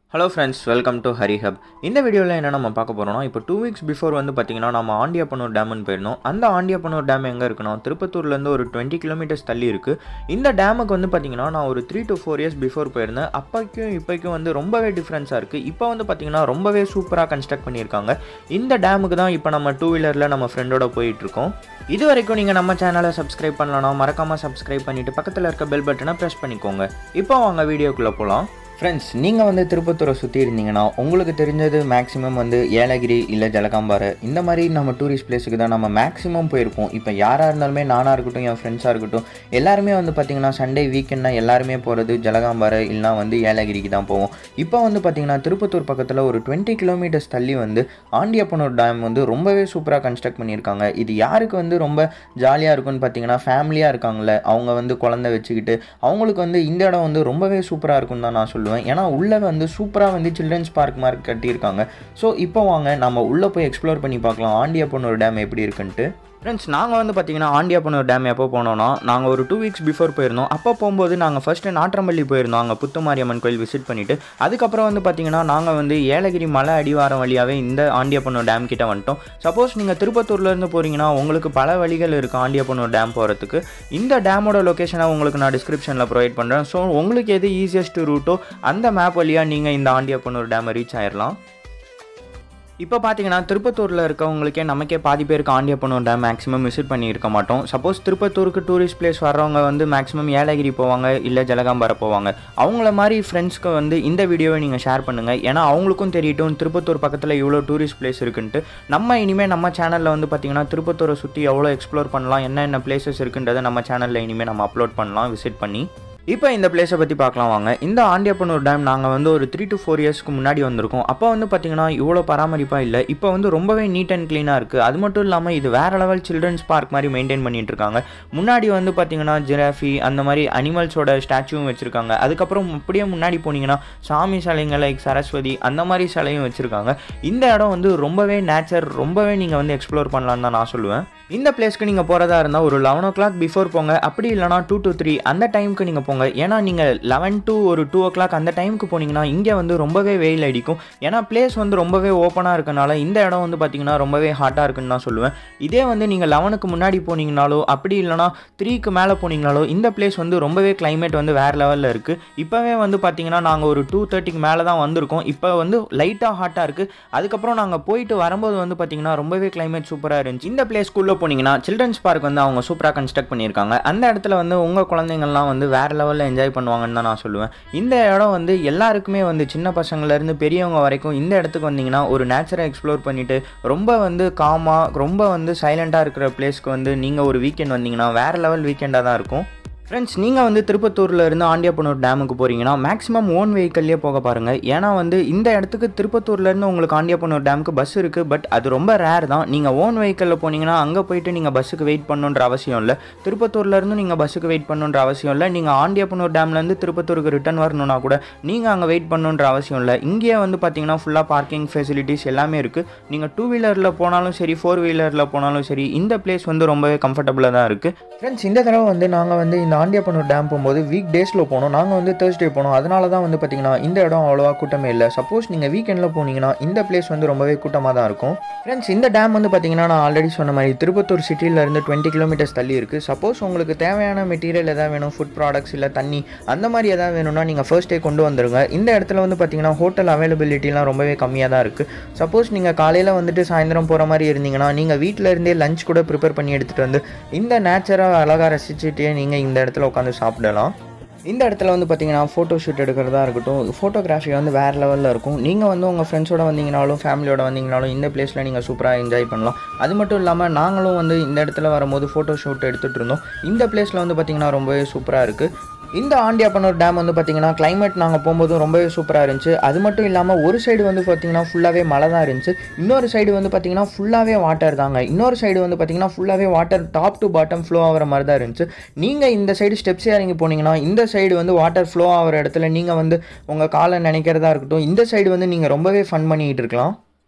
Hello friends, welcome to Hari Hub. இந்த வீடியோவில் என்ன நம்ம பார்க்க போகிறோம்னா இப்போ 2 weeks பிஃபோர் வந்து பார்த்திங்கன்னா நம்ம ஆண்டியாப்பனூர் டேம்னு போயிருந்தோம். அந்த ஆண்டியாப்பனூர் டேம் எங்கே இருக்குன்னா திருப்பத்தூர்லேருந்து ஒரு 20 கிலோமீட்டர்ஸ் தள்ளி இருக்குது. இந்த டேமுக்கு வந்து பார்த்திங்கன்னா நான் ஒரு 3 to 4 years பிஃபோர் போயிருந்தேன். அப்போக்கும் இப்போக்கும் வந்து ரொம்பவே டிஃப்ரென்ஸாக இருக்குது. இப்போ வந்து பார்த்திங்கன்னா ரொம்பவே சூப்பராக கன்ஸ்ட்ரக்ட் பண்ணியிருக்காங்க. இந்த டேமுக்கு தான் இப்போ நம்ம 2-வீலரில் நம்ம ஃப்ரெண்டோட போயிட்டுருக்கோம். இது வரைக்கும் நீங்கள் நம்ம சேனலை சப்ஸ்கிரைப் பண்ணலன்னா மறக்காமல் சப்ஸ்கிரைப் பண்ணிவிட்டு பக்கத்தில் இருக்க பெல் பட்டனை ப்ரெஸ் பண்ணிக்கோங்க. இப்போ வாங்க வீடியோக்குள்ளே போகலாம். ஃப்ரெண்ட்ஸ், நீங்கள் வந்து திருப்பத்தூரை சுற்றி இருந்தீங்கன்னா உங்களுக்கு தெரிஞ்சது மேக்ஸிமம் வந்து ஏலகிரி இல்லை ஜலகாம்பாறை இந்த மாதிரி நம்ம டூரிஸ்ட் பிளேஸுக்கு தான் நம்ம மேக்ஸிமம் போயிருப்போம். இப்போ யாராக இருந்தாலுமே நானாக இருக்கட்டும் என் ஃப்ரெண்ட்ஸாக இருக்கட்டும் எல்லாருமே வந்து பார்த்திங்கன்னா சண்டே வீக்கெண்ட்னா எல்லாருமே போகிறது ஜலகாம்பாறை இல்லைனா வந்து ஏலகிரிக்கு தான் போவோம். இப்போ வந்து பார்த்திங்கன்னா திருப்பத்தூர் பக்கத்தில் ஒரு 20 கிலோமீட்டர்ஸ் தள்ளி வந்து ஆண்டியாப்பனூர் டேம் வந்து ரொம்பவே சூப்பராக கன்ஸ்ட்ரக்ட் பண்ணியிருக்காங்க. இது யாருக்கு வந்து ரொம்ப ஜாலியாக இருக்குன்னு பார்த்தீங்கன்னா ஃபேமிலியாக இருக்காங்களே அவங்க வந்து குழந்தை வச்சுக்கிட்டு அவங்களுக்கு வந்து இந்த இடம் வந்து ரொம்பவே சூப்பராக இருக்குன்னு தான் நான் சொல்லுவேன். ஏன்னா உள்ளே வந்து சூப்பராக வந்து சில்ட்ரன்ஸ் பார்க் மாதிரி கட்டியிருக்காங்க. ஸோ இப்போ வாங்க நம்ம உள்ளே போய் எக்ஸ்ப்ளோர் பண்ணி பார்க்கலாம் ஆண்டியாப்பனூர் டேம் எப்படி இருக்குன்ட்டு. ஃப்ரெண்ட்ஸ், நாங்கள் வந்து பார்த்திங்கன்னா ஆண்டியாப்பனூர் டேம் எப்போ போனோன்னா நாங்கள் ஒரு 2 weeks பிஃபோர் போயிருந்தோம். அப்போ போகும்போது நாங்கள் ஃபஸ்ட்டு நாற்றம்பள்ளி போயிருந்தோம். அங்கே புத்துமாரியம்மன் கோயில் விசிட் பண்ணிவிட்டு அதுக்கப்புறம் வந்து பார்த்திங்கன்னா நாங்கள் வந்து ஏலகிரி மலை அடிவாரம் வழியாகவே இந்த ஆண்டியாப்பனூர் டேம் கிட்ட வந்துட்டோம். சப்போஸ் நீங்கள் திருப்பத்தூர்லேருந்து போகிறீங்கன்னா உங்களுக்கு பல வழிகள் இருக்குது ஆண்டியாப்பனூர் டேம் போகிறதுக்கு. இந்த டேமோட லொக்கேஷனை உங்களுக்கு நான் டிஸ்கிரிப்ஷனில் ப்ரொவைட் பண்ணுறேன். ஸோ உங்களுக்கு எது ஈஸியஸ்ட் ரூட்டோ அந்த மேப் வழியாக நீங்கள் இந்த ஆண்டியாப்பனூர் டேமை ரீச் ஆயிடலாம். இப்போ பார்த்தீங்கன்னா திருப்பத்தூரில் இருக்கவங்களுக்கே நமக்கே பாதி பேருக்கு ஆண்டியாப்பனூர் டேம் மேக்ஸிமம் விசிட் பண்ணியிருக்க மாட்டோம். சப்போஸ் திருப்பத்தூருக்கு டூரிஸ்ட் பிளேஸ் வர்றவங்க வந்து மேக்ஸிமம் ஏலகிரி போவாங்க இல்லை ஜலகாம்பாறை போவாங்க. அவங்கள மாதிரி ஃப்ரெண்ட்ஸ்க்கு வந்து இந்த வீடியோவை நீங்கள் ஷேர் பண்ணுங்கள். ஏன்னா அவங்களுக்கும் தெரியட்டும் திருப்பத்தூர் பக்கத்தில் இவ்வளோ டூரிஸ்ட் பிளேஸ் இருக்குன்ட்டு. நம்ம இனிமேல் நம்ம சேனலில் வந்து பார்த்திங்கன்னா திருப்பத்தூரை சுற்றி எவ்வளோ எக்ஸ்ப்ளோர் பண்ணலாம் என்னென்ன பிளேசஸ் இருக்குன்றதை நம்ம சேனலில் இனிமேல் நம்ம அப்லோட் பண்ணலாம் விசிட் பண்ணி. இப்போ இந்த பிளேஸை பற்றி பார்க்கலாம் வாங்க. இந்த ஆண்டியாப்பனூர் டேம் நாங்கள் வந்து ஒரு 3 to 4 yearsக்கு முன்னாடி வந்திருக்கோம். அப்போ வந்து பார்த்திங்கன்னா இவ்வளோ பராமரிப்பாக இல்லை. இப்போ வந்து ரொம்பவே நீட் அண்ட் க்ளீனாக இருக்குது. அது மட்டும் இல்லாமல் இது வேறு லெவல் சில்ட்ரன்ஸ் பார்க் மாதிரி மெயின்டைன் பண்ணிகிட்டு இருக்காங்க. முன்னாடி வந்து பார்த்திங்கன்னா ஜிராஃபி அந்த மாதிரி அனிமல்ஸோட ஸ்டாச்சுவும் வச்சுருக்காங்க. அதுக்கப்புறம் அப்படியே முன்னாடி போனீங்கன்னா சாமி சிலைங்க லைக் சரஸ்வதி அந்த மாதிரி சிலையும் வச்சுருக்காங்க. இந்த இடம் வந்து ரொம்பவே நேச்சர் ரொம்பவே நீங்கள் வந்து எக்ஸ்ப்ளோர் பண்ணலான்னு தான் நான் சொல்லுவேன். இந்த பிளேஸ்க்கு நீங்கள் போகிறதா இருந்தால் ஒரு 11 o'clock பிஃபோர் போங்க. அப்படி இல்லைனா 2 to 3 அந்த டைமுக்கு நீங்கள் போங்க. ஏன்னா நீங்கள் 11 to ஒரு 2 o'clock அந்த டைமுக்கு போனீங்கன்னா இங்கே வந்து ரொம்பவே வெயில் அடிக்கும். ஏன்னா பிளேஸ் வந்து ரொம்பவே ஓப்பனாக இருக்கனால இந்த இடம் வந்து பார்த்திங்கன்னா ரொம்பவே ஹாட்டாக இருக்குன்னு நான் சொல்லுவேன். இதே வந்து நீங்கள் 11க்கு முன்னாடி போனீங்கனாலோ அப்படி இல்லைனா 3க்கு மேலே போனீங்கனாலோ இந்த பிளேஸ் வந்து ரொம்பவே கிளைமேட் வந்து வேறு லெவலில் இருக்குது. இப்போவே வந்து பார்த்திங்கன்னா நாங்கள் ஒரு 2:30க்கு மேலே தான் வந்திருக்கோம். இப்போ வந்து லைட்டாக ஹாட்டாக இருக்குது. அதுக்கப்புறம் நாங்கள் போயிட்டு வரும்போது வந்து பார்த்திங்கன்னா ரொம்பவே கிளைமேட் சூப்பராக இருந்துச்சு. இந்த பிளேஸ்க்குள்ளே போனீங்கன்னா சில்ட்ரன்ஸ் பார்க் வந்து அவங்க சூப்பராக கன்ஸ்ட்ரக்ட் பண்ணியிருக்காங்க. அந்த இடத்துல வந்து உங்கள் குழந்தைங்கள்லாம் வந்து வேறு லெவலில் என்ஜாய் பண்ணுவாங்கன்னு தான் நான் சொல்லுவேன். இந்த இடம் வந்து எல்லாருக்குமே வந்து சின்ன பசங்கள்லேருந்து பெரியவங்க வரைக்கும் இந்த இடத்துக்கு வந்தீங்கன்னா ஒரு நேச்சரை எக்ஸ்ப்ளோர் பண்ணிவிட்டு ரொம்ப வந்து காமாக ரொம்ப வந்து சைலண்ட்டாக இருக்கிற பிளேஸ்க்கு வந்து நீங்கள் ஒரு வீக்கெண்ட் வந்தீங்கன்னா வேறு லெவல் வீக்கெண்டாக தான் இருக்கும். ஃப்ரெண்ட்ஸ், நீங்கள் வந்து திருப்பத்தூரில் இருந்து ஆண்டியாப்பனூர் டேமுக்கு போகிறீங்கன்னா மேக்ஸிமம் ஓன் வெஹிக்கல்லே போக பாருங்கள். ஏன்னா வந்து இந்த இடத்துக்கு திருப்பத்தூர்லேருந்து உங்களுக்கு ஆண்டியாப்பனூர் டேமுக்கு பஸ் இருக்குது. பட் அது ரொம்ப ரேர் தான். நீங்கள் ஓன் வெஹிக்கலில் போனீங்கன்னா அங்கே போயிட்டு நீங்கள் பஸ்ஸுக்கு வெயிட் பண்ணணுன்ற அவசியம் இல்லை. திருப்பத்தூர்லேருந்து நீங்கள் பஸ்ஸுக்கு வெயிட் பண்ணணுன்ற அவசியம் இல்லை. நீங்கள் ஆண்டியாப்பனூர் டேம்லேருந்து திருப்பத்தூருக்கு ரிட்டர்ன் வரணுன்னா கூட நீங்கள் அங்கே வெயிட் பண்ணணுன்ற அவசியம் இல்லை. இங்கேயே வந்து பார்த்தீங்கன்னா ஃபுல்லாக பார்க்கிங் ஃபெசிலிட்டிஸ் எல்லாமே இருக்குது. நீங்கள் 2-வீலரில் போனாலும் சரி 4-வீலரில் போனாலும் சரி இந்த பிளேஸ் வந்து ரொம்பவே கம்ஃபர்டபுளாக தான் இருக்குது. ஃப்ரெண்ட்ஸ், இந்த தடவை வந்து நாங்கள் வந்து இந்த ஆண்டியாப்பனூர் டேம் போகும்போது வீக் டேஸில் போனோம். நாங்கள் வந்து தேர்ஸ்டே போனோம். அதனால தான் வந்து பார்த்திங்கன்னா இந்த இடம் அவ்வளோவா கூட்டமே இல்லை. சப்போஸ் நீங்கள் வீக்கெண்டில் போனீங்கன்னா இந்த பிளேஸ் வந்து ரொம்பவே கூட்டமாக தான் இருக்கும். ஃப்ரெண்ட்ஸ், இந்த டேம் வந்து பார்த்திங்கன்னா நான் ஆல்ரெடி சொன்ன மாதிரி திருப்பத்தூர் சிட்டியிலேருந்து 20 கிலோமீட்டர்ஸ் தள்ளி இருக்குது. சப்போஸ் உங்களுக்கு தேவையான மெட்டீரியல் எதாவது வேணும், ஃபுட் ப்ராடக்ட்ஸ் இல்லை தண்ணி அந்த மாதிரி எதாவது வேணும்னா நீங்கள் ஃபர்ஸ்ட் டே கொண்டு வந்துடுங்க. இந்த இடத்துல வந்து பார்த்திங்கன்னா ஹோட்டல் அவைலபிலிட்டிலாம் ரொம்பவே கம்மியாக தான் இருக்குது. சப்போஸ் நீங்கள் காலையில் வந்துட்டு சாயந்தரம் போகிற மாதிரி இருந்தீங்கன்னா நீங்கள் வீட்டில் இருந்தே லஞ்ச் கூட ப்ரிப்பேர் பண்ணி எடுத்துகிட்டு வந்து இந்த நேச்சராக அழகாக ரசிச்சுட்டே நீங்கள் இந்த இடத்துல உட்காந்து சாப்பிடலாம். இந்த இடத்துல வந்து பார்த்திங்கன்னா ஃபோட்டோ ஷூட் எடுக்கிறதா இருக்கட்டும், ஃபோட்டோகிராஃபி வந்து வேறு லெவலில் இருக்கும். நீங்கள் வந்து உங்கள் ஃப்ரெண்ட்ஸோடு வந்தீங்கனாலும் ஃபேமிலியோட வந்தீங்கனாலும் இந்த பிளேஸில் நீங்கள் சூப்பராக என்ஜாய் பண்ணலாம். அது மட்டும் இல்லாமல் நாங்களும் வந்து இந்த இடத்துல வரும்போது ஃபோட்டோ ஷூட் எடுத்துகிட்டு இருந்தோம். இந்த பிளேஸில் வந்து பார்த்திங்கன்னா ரொம்பவே சூப்பராக இருக்குது. இந்த ஆண்டியாப்பனூர் டேம் வந்து பார்த்திங்கன்னா கிளைமேட் நாங்கள் போகும்போதும் ரொம்பவே சூப்பராக இருந்துச்சு. அது மட்டும் இல்லாமல் ஒரு சைடு வந்து பார்த்திங்கன்னா ஃபுல்லாகவே மழை தான் இருந்துச்சு. இன்னொரு சைடு வந்து பார்த்திங்கன்னா ஃபுல்லாகவே வாட்டர் தாங்க. இன்னொரு சைடு வந்து பார்த்திங்கன்னா ஃபுல்லாகவே water top to bottom flow ஆகிற மாதிரி தான் இருந்துச்சு. நீங்கள் இந்த சைடு ஸ்டெப்ஸ் இறங்கி போனீங்கன்னா இந்த சைடு வந்து வாட்டர் ஃப்ளோ ஆகிற இடத்துல நீங்கள் வந்து உங்கள் காலை நினைக்கிறதா இருக்கட்டும் இந்த சைடு வந்து நீங்கள் ரொம்பவே ஃபன் பண்ணிக்கிட்டு இருக்கலாம்.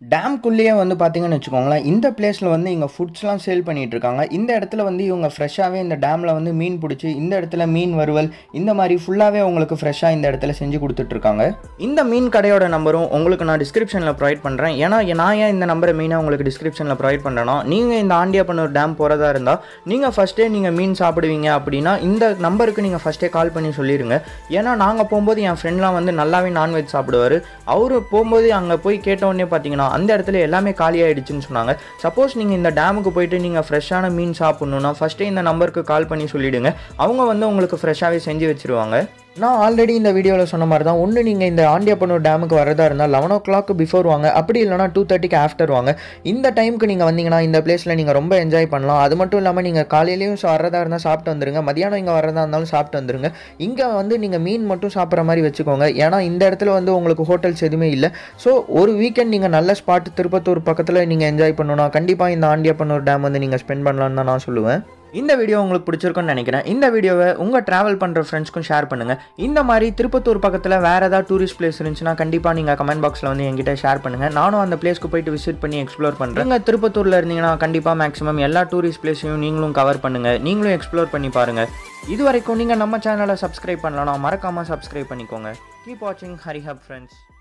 டேம்குள்ளேயே வந்து பார்த்தீங்கன்னு வச்சுக்கோங்களேன், இந்த பிளேஸில் வந்து இங்கே ஃபுட்ஸ்லாம் சேல் பண்ணிகிட்டு இருக்காங்க. இந்த இடத்துல வந்து இவங்க ஃப்ரெஷ்ஷாகவே இந்த டேமில் வந்து மீன் பிடிச்சி இந்த இடத்துல மீன் வறுவல் இந்த மாதிரி ஃபுல்லாகவே உங்களுக்கு ஃப்ரெஷ்ஷாக இந்த இடத்துல செஞ்சு கொடுத்துட்ருக்காங்க. இந்த மீன் கடையோட நம்பரும் உங்களுக்கு நான் டிஸ்கிரிப்ஷனில் ப்ரொவைட் பண்ணுறேன். ஏன்னா நான் ஏன் இந்த நம்பரை மெயினாக உங்களுக்கு டிஸ்கிரிப்ஷனில் ப்ரொவைட் பண்ணுறேன்னா, நீங்கள் இந்த ஆண்டியாப்பனூர் டேம் போகிறதா இருந்தால் நீங்கள் ஃபஸ்ட்டே நீங்கள் மீன் சாப்பிடுவீங்க அப்படின்னா இந்த நம்பருக்கு நீங்கள் ஃபஸ்ட்டே கால் பண்ணி சொல்லிடுங்க. ஏன்னா நாங்கள் போகும்போது என் ஃப்ரெண்ட்லாம் வந்து நல்லாவே நான்வெஜ் சாப்பிடுவார். அவர் போகும்போது அங்கே போய் கேட்டவுடனே பார்த்தீங்கன்னா அந்த இடத்துல எல்லாமே காலி ஆகிடுச்சுன்னு சொன்னாங்க. சப்போஸ் நீங்கள் இந்த டேமுக்கு போயிட்டு நீங்கள் ஃப்ரெஷ்ஷான மீன் சாப்பிட்ணுன்னா ஃபஸ்ட்டே இந்த நம்பருக்கு கால் பண்ணி சொல்லிவிடுங்க. அவங்க வந்து உங்களுக்கு ஃப்ரெஷ்ஷாகவே செஞ்சு வச்சுருவாங்க. நான் ஆல்ரெடி இந்த வீடியோவில் சொன்ன மாதிரி தான், ஒன்று நீங்கள் இந்த ஆண்டியாப்பனூர் டேமுக்கு வரதா இருந்தால் 11 o'clock பிஃபோர் வாங்க, அப்படி இல்லைனா 2:30க்கு ஆஃப்டர் வாங்க. இந்த டைமுக்கு நீங்கள் வந்தீங்கன்னா இந்த பிளேஸில் நீங்கள் ரொம்ப என்ஜாய் பண்ணலாம். அது மட்டும் இல்லாமல் நீங்கள் காலையிலையும் வரதா இருந்தால் சாப்பிட்டு வந்துருங்க, மதியானம் இங்கே வரதா இருந்தாலும் சாப்பிட்டு வந்துருங்க. இங்கே வந்து நீங்கள் மீன் மட்டும் சாப்பிட்ற மாதிரி வச்சுக்கோங்க. ஏன்னா இந்த இடத்துல வந்து உங்களுக்கு ஹோட்டல்ஸ் எதுவுமே இல்லை. ஸோ ஒரு வீக்கெண்ட் நீங்கள் நல்ல ஸ்பாட் திருப்பத்தூர் பக்கத்தில் நீங்கள் என்ஜாய் பண்ணணும்னா கண்டிப்பாக இந்த ஆண்டியாப்பனூர் டேம் வந்து நீங்கள் ஸ்பெண்ட் பண்ணலான்னு தான் நான் சொல்லுவேன். இந்த வீடியோ உங்களுக்கு பிடிச்சிருக்குன்னு நினைக்கிறேன். இந்த வீடியோவை உங்கள் ட்ராவல் பண்ணுற ஃப்ரெண்ட்ஸ்க்கும் ஷேர் பண்ணுங்கள். இந்த மாதிரி திருப்பத்தூர் பக்கத்தில் வேறு ஏதாவது டூரிஸ்ட் பிளேஸ் இருந்துச்சுன்னா கண்டிப்பாக நீங்கள் கமெண்ட் பாக்ஸில் வந்து என்கிட்ட ஷேர் பண்ணுங்கள். நானும் அந்த பிளேஸ்க்கு போயிட்டு விசிட் பண்ணி எக்ஸ்ப்ளோர் பண்ணுறேன். நீங்கள் திருப்பத்தூரில் இருந்தீங்கன்னா கண்டிப்பாக மேக்ஸிமம் எல்லா டூரிஸ்ட் பிளேஸையும் நீங்களும் கவர் பண்ணுங்கள், நீங்களும் எக்ஸ்ப்ளோர் பண்ணி பாருங்கள். இது வரைக்கும் நீங்கள் நம்ம சேனலை சப்ஸ்கிரைப் பண்ணலாம், மறக்காமல் சப்ஸ்கிரைப் பண்ணிக்கோங்க. கீப் வாட்சிங் ஹரி ஹப் ஃப்ரெண்ட்ஸ்.